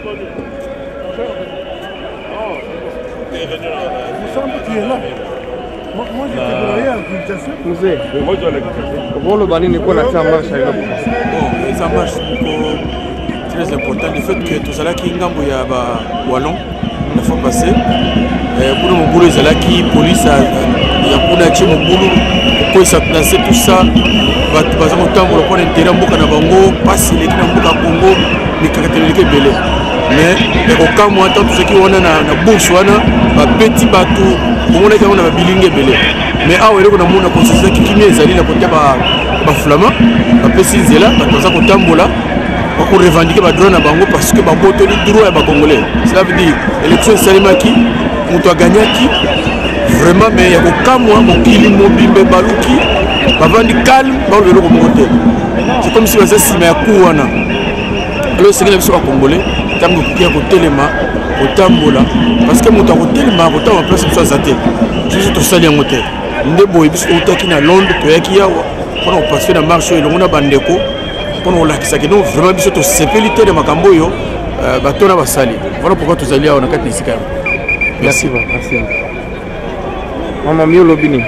Moi, j'étais bloqué en Kinshasa. Moi, je dois aller Kinshasa. Le Bani n'est pas là, ça marche. Ça marche. Très important. Le fait que tout ça là qui est Wallon, la fois passée, pour mon boulot, c'est là qui police a pour la mon boulot, pour ça placer tout ça. Par exemple, autant pour le point d'intérêt, on a bango, passe les Congo, mais caractéristiques belé. Mais au cas où tout ce qui on a na bourse wana ba petit bateau on a bilingue belé mais ah ouais on a mon conscience qui kimia ezali na côté ba flama ba pesi zela ba toza ko tambola ba ko revendiquer ba droit na bango parce que ba boto ni droit ya ba congolais cela veut dire élection salimaki on a gagné qui vraiment mais ya ko kamwa mon kili mobimbe baluki ba vandi calme ba le ko monter c'est comme si on faisait si mais wana alors c'est que les congolais tango kia ko telema ko tambola parce que moto ko telema ko ta place so zaté juste to sali ngote ndebo ibiso utaki na Londres to yaki yawa pour passer na marche et ngona bandeko pour la kisaki donc vraiment biso to sécurité de makambo yo batona basali voilà pourquoi to zali on a kati isika merci merci maman mio lobini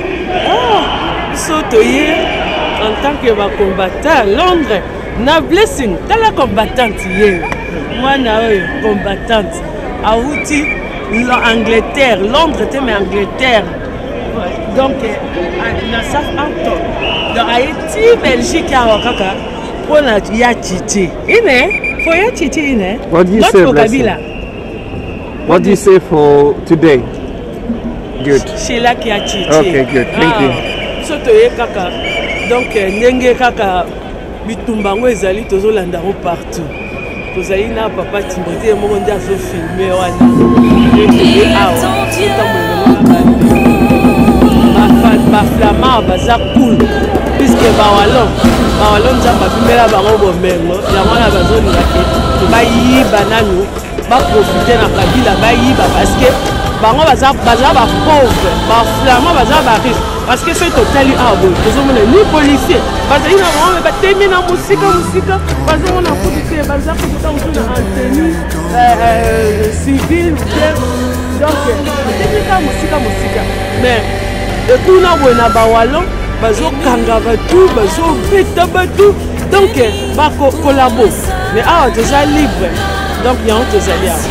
biso to ye en tant que combattant à Londres na blessing tala combattante ye moi na combattante auti l'Angleterre Londres te mais Angleterre donc na Southampton donc Haïti Belgique a kaka pona ya titi ine for ya titi ine what do you say Kabila what do you say for today good Sheila ki ya titi okay good thank you so to ye kaka donc ndenge kaka bitumbango ezali tozolanda ro partout tozali na papa Timothée moko ndia zo filmer wana et awa ba flama baza cool puisque bawalon nzamba bimela bango bomengo yango na bazolinga ke bayiba nanu baprofite na Kabila bayiba parce que bango baza ba pauvre ba flama baza ba riche parce que c'est total abo tozomona ni policier bazali na bango batemi na musika bazomona policier baza kuta na antenne civil donc techniquement musika mais et tout na bona bawalon bazokanga batu bazobeta batu donc bako collabo mais awa toza libre donc yango tozali awa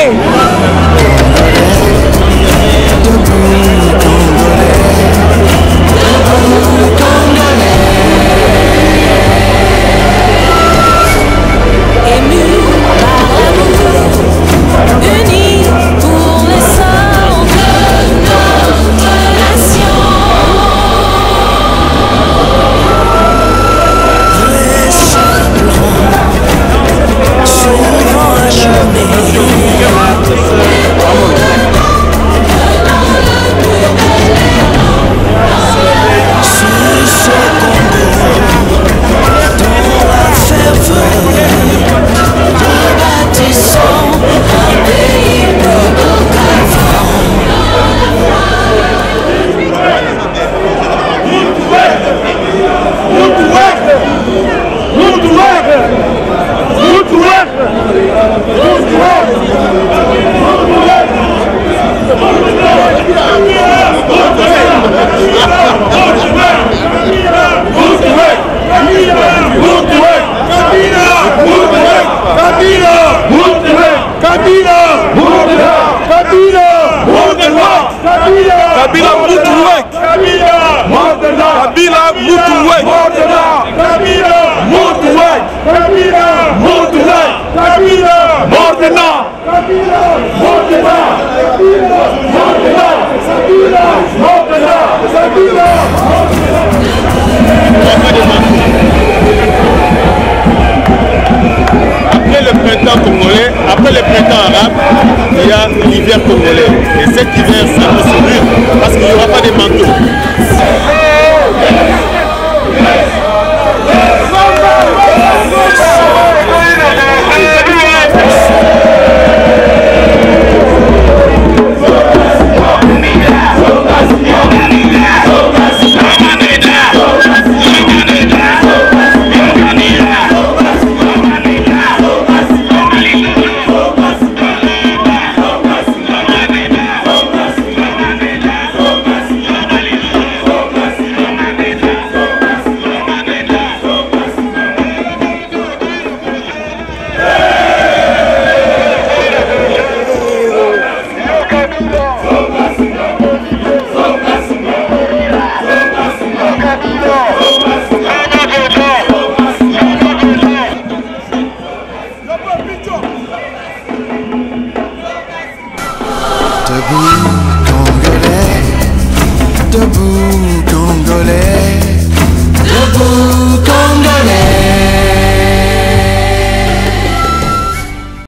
Après le printemps congolais, après le printemps arabe, il y a l'hiver congolais. Et cet hiver, ça nous survit parce qu'il n'y aura pas de manteaux. Debout Congolais, debout Congolais.